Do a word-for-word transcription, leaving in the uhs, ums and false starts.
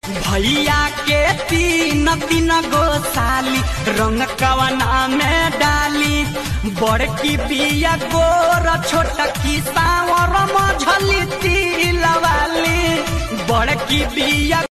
भैया के तीन तीन गो साली रंग कवना में डाली। बड़की बिया गोर छोटकी सावर मझली तिलवाली। बड़की बिया